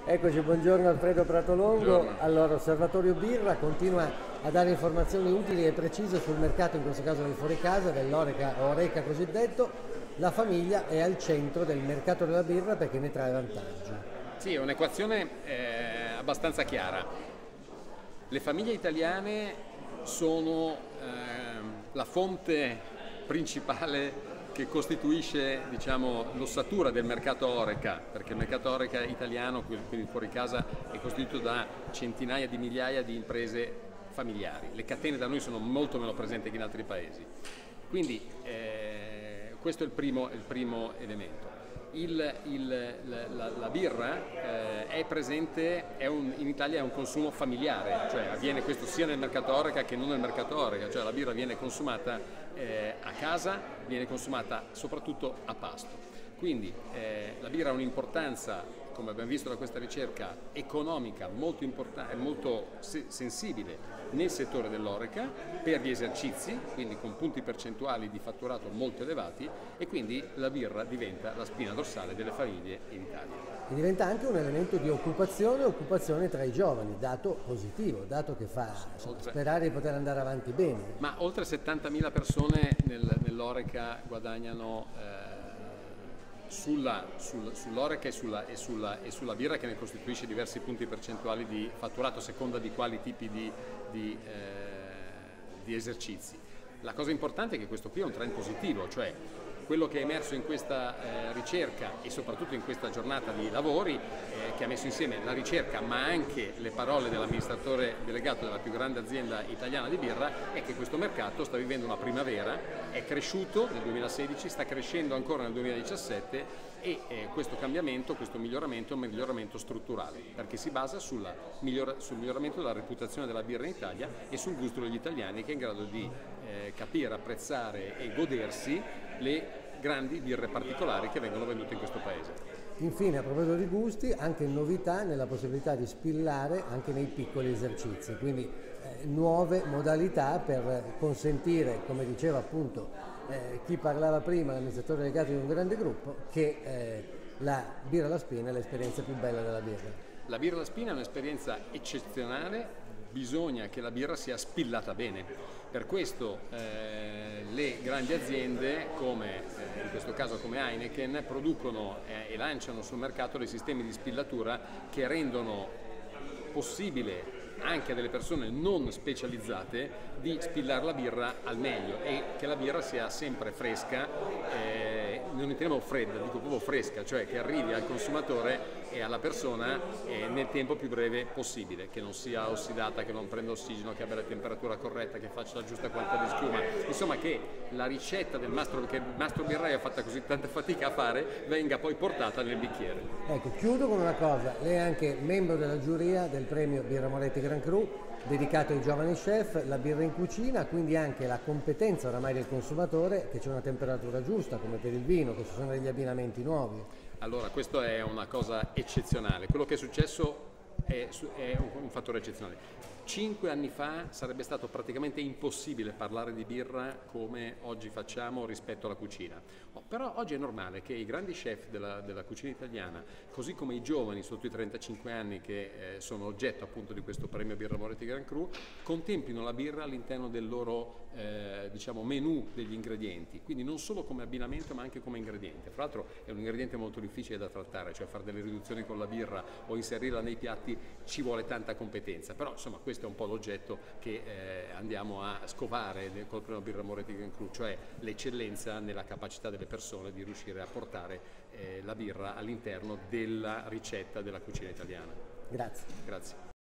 Eccoci, buongiorno Alfredo Pratolongo. Buongiorno. Allora, Osservatorio Birra continua a dare informazioni utili e precise sul mercato, in questo caso del fuori casa, dell'Oreca o Oreca cosiddetto. La famiglia è al centro del mercato della birra perché ne trae vantaggio. Sì, è un'equazione abbastanza chiara. Le famiglie italiane sono la fonte principale che costituisce, diciamo, l'ossatura del mercato Oreca, perché il mercato Oreca italiano, quindi fuori casa, è costituito da centinaia di migliaia di imprese familiari. Le catene da noi sono molto meno presenti che in altri paesi. Quindi questo è il primo elemento. La birra è presente, in Italia è un consumo familiare, cioè avviene questo sia nel mercato Oreca che non nel mercato Oreca, cioè la birra viene consumata a casa, viene consumata soprattutto a pasto. Quindi la birra ha un'importanza, come abbiamo visto da questa ricerca, economica molto importante, molto sensibile nel settore dell'Oreca per gli esercizi, quindi con punti percentuali di fatturato molto elevati, e quindi la birra diventa la spina dorsale delle famiglie in Italia. E diventa anche un elemento di occupazione tra i giovani, dato positivo, dato che fa sperare di poter andare avanti bene. Ma oltre 70.000 persone nell'Oreca guadagnano sull'Oreca e sulla birra, che ne costituisce diversi punti percentuali di fatturato a seconda di quali tipi di esercizi. La cosa importante è che questo qui è un trend positivo, cioè quello che è emerso in questa ricerca e soprattutto in questa giornata di lavori che ha messo insieme la ricerca ma anche le parole dell'amministratore delegato della più grande azienda italiana di birra è che questo mercato sta vivendo una primavera, è cresciuto nel 2016, sta crescendo ancora nel 2017 e questo cambiamento, questo miglioramento è un miglioramento strutturale perché si basa sul miglioramento della reputazione della birra in Italia e sul gusto degli italiani, che è in grado di capire, apprezzare e godersi le grandi birre particolari che vengono vendute in questo paese. Infine, a proposito di gusti, anche novità nella possibilità di spillare anche nei piccoli esercizi, quindi nuove modalità per consentire, come diceva appunto chi parlava prima, l'amministratore delegato di un grande gruppo, che la birra alla spina è l'esperienza più bella della birra. La birra alla spina è un'esperienza eccezionale, bisogna che la birra sia spillata bene. Per questo le grandi aziende, come in questo caso come Heineken, producono e lanciano sul mercato dei sistemi di spillatura che rendono possibile anche a delle persone non specializzate di spillare la birra al meglio e che la birra sia sempre fresca, non intendiamo fredda, dico proprio fresca, cioè che arrivi al consumatore e alla persona nel tempo più breve possibile, che non sia ossidata, che non prenda ossigeno, che abbia la temperatura corretta, che faccia la giusta quantità di schiuma, insomma che la ricetta del mastro, che il mastro birraio ha fatto così tanta fatica a fare, venga poi portata nel bicchiere. Ecco, chiudo con una cosa, lei è anche membro della giuria del premio Birra Moretti Grand Cru dedicato ai giovani chef, la birra in cucina, quindi anche la competenza oramai del consumatore che c'è una temperatura giusta come per il vino, che ci sono degli abbinamenti nuovi. Allora, questo è una cosa eccezionale, quello che è successo è un fattore eccezionale. 5 anni fa sarebbe stato praticamente impossibile parlare di birra come oggi facciamo rispetto alla cucina. Però oggi è normale che i grandi chef della cucina italiana, così come i giovani sotto i 35 anni che sono oggetto appunto di questo premio Birra Moretti Grand Cru, contemplino la birra all'interno del loro diciamo menù degli ingredienti, quindi non solo come abbinamento ma anche come ingrediente. Fra l'altro è un ingrediente molto difficile da trattare, cioè fare delle riduzioni con la birra o inserirla nei piatti ci vuole tanta competenza, però insomma questo è un po' l'oggetto che andiamo a scovare col premio Birra Moretti Grand Cru, cioè l'eccellenza nella capacità delle persone di riuscire a portare la birra all'interno della ricetta della cucina italiana. Grazie. Grazie.